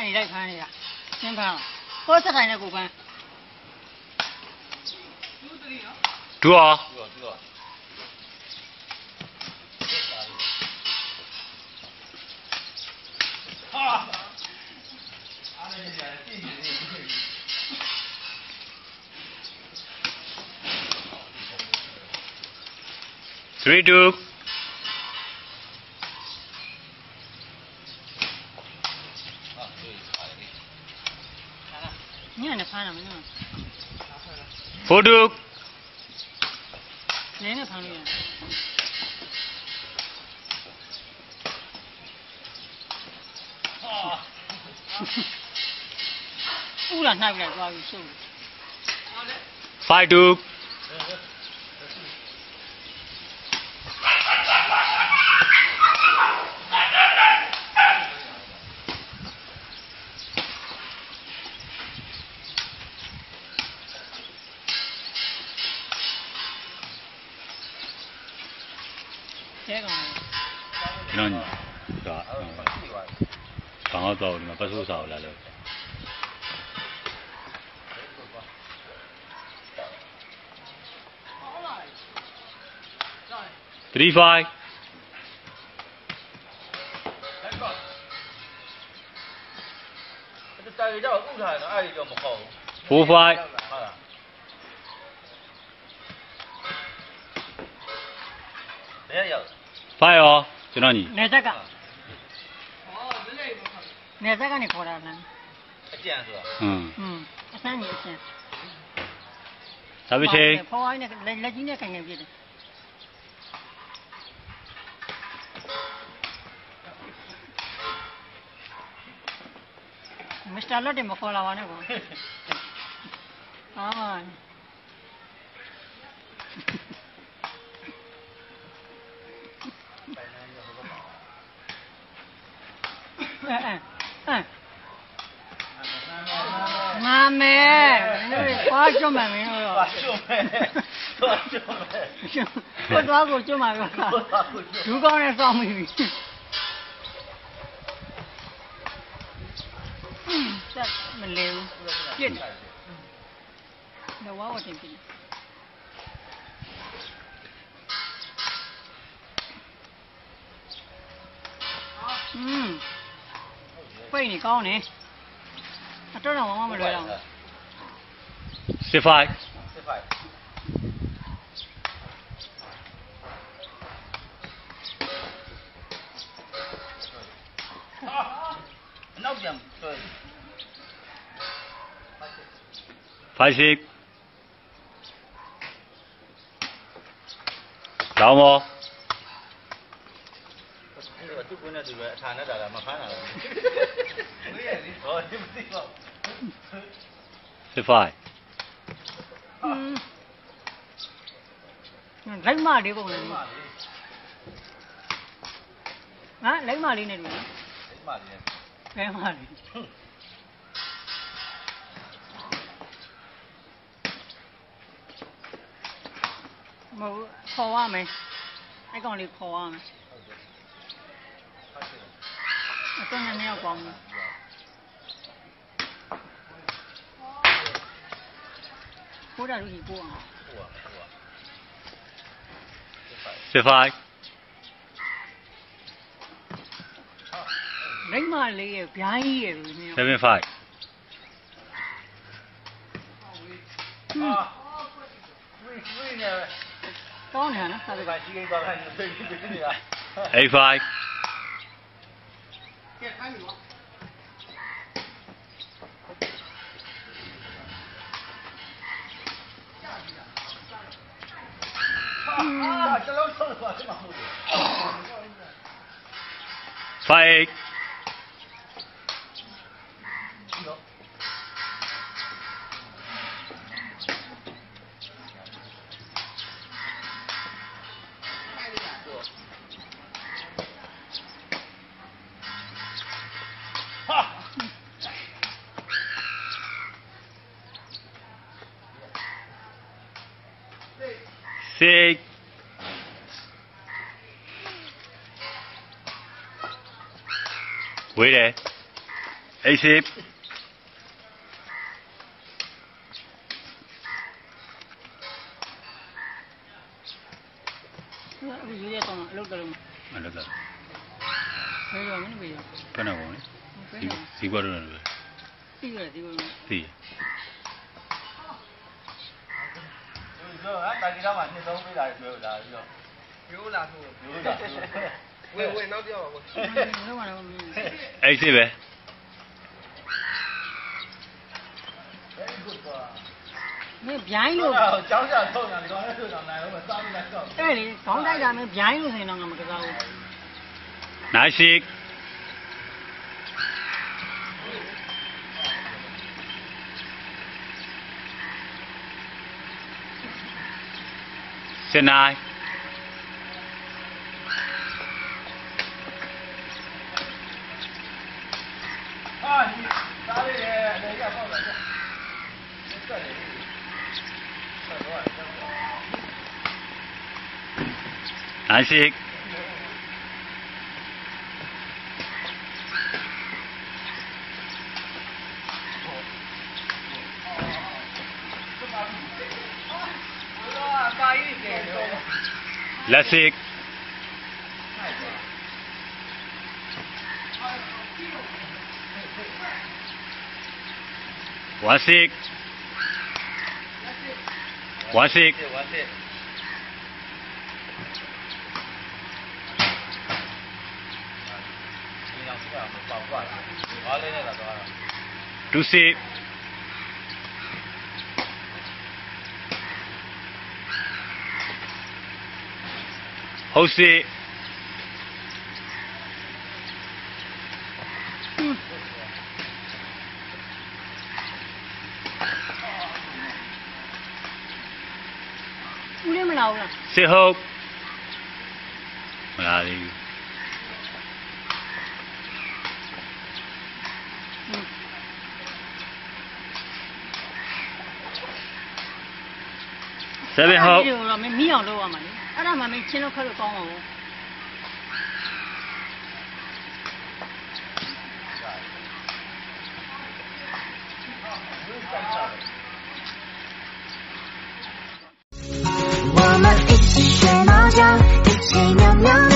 你来看一下，先看了，我这看的不看。 猪啊！3, 2. 你看那盘了没有 ？4, 2. 谁那盘里？乌了那边抓住手。 5, 2. ကျွန်တော်ဒါခေါင်းတော့ဒီမှာပတ်စိုးစာကိုလာလို့3, 5. တာကြီးတော့ဥထားတယ်နော်အဲ့ဒီတော့မဟုတ်ဘူး 4, 5. ဟုတ်လားဘယ်ရောက် 5 ရောကျွန်တော်ညီနေသက်ကနေသက်ကနေခေါ်တာလားအကျန်ဆိုတာအစမ်းကြီးအစမ်းဒါပဲချင်းဖော်ဝိုင်းနဲ့လက်ကြီးနဲ့ခိုင်နေပြည့်တယ်မစ္စတာလော့တင်မခေါ်လာပါနဲ့ကွာငါမဲသွားကျွတ်မှမင်းတို့တော့ကျွတ်မယ်ကိုသွားကိုကျွတ်မှာကဒူးကောင်းနဲ့စောင်းမိပြီဆက်မလဲဘူးပြစ်တယ်ဝါဝတင်ပြစ်ပိတ်နေကောင်းနေအတော့တော့မလွယ်တော့ 6, 5. နောက်ပြန်ဆွဲ 5, 6. လောင်းမောသူ့ကွင်းနဲ့သူပဲအထာနဲ့တာလားမဖမ်းတာလားမရဘူးဟောဒီမသိပါ 6, ဘူး 5. လိုက်မလေးပုံနဲ့ဟာလိုက်မလေးနဲ့တူတယ်ဘယ်မလေးမဟုတ်ခေါ်ရမယ်အဲ့ကောင်လေးခေါ်ရမယ်အတော့နည်းနည်းပေါင်းမယ်ပိုးတာလူကြီးပိုးအောင် 6, 5. လိမ့်မလေးရဲ့ဗျာကြီးရဲ့လူမျိုး 7, 5. ဝိနေကောင်းတယ်နော်ဆက်ပြီးပါကြီးကြီးပါခိုင်းနေပြီနေတာ 8, 5. ကဲခိုင်းပြီကွာတလုံးဆုံးသွားတယ်မဟုတ်ဘူး 5, 8. 6. ဝေးတယ် 80 အခုယူရတော့အလုပ်တော်လုံးမလုပ်တော့ဘယ်ရောမင်းဘယ်ရောဘယ်တော့ကောဒီဘွားတော့လည်းပြီးရတယ်ဒီလိုသိဆိုတော့တာကြီးတော့မှနှစ်သုံးပေးတာပြောတာပြီးတော့ရိုးလာဆိုရိုးတာဝင်နောက်ပြောပါဘောလုံးဝတော့မင်း 80ပဲမင်းဗျိုင်းလို့ကျောင်းကြထုတ်တာဒီကောင်လည်းထုတ်တာနိုင်တော့မစားဘူးလားတော့အဲ့လေခေါင်းတိုက်တာမင်းဗျိုင်းလို့ဆိုရင်တော့ငါမကစားဘူး 90 Senai Asik Lasik Wasik Wasik Tusip Hose ဦးလေးမလာဘူးလား Sihok Malali Seven Hope ဒီတော့မင်းမီးအောင်လုပ်ရမှာလေအဲ့ဒါမှမင်းချင်းလို့ခက်လို့ကောင်းမှာပေါ့我们一起学猫叫，一起喵喵。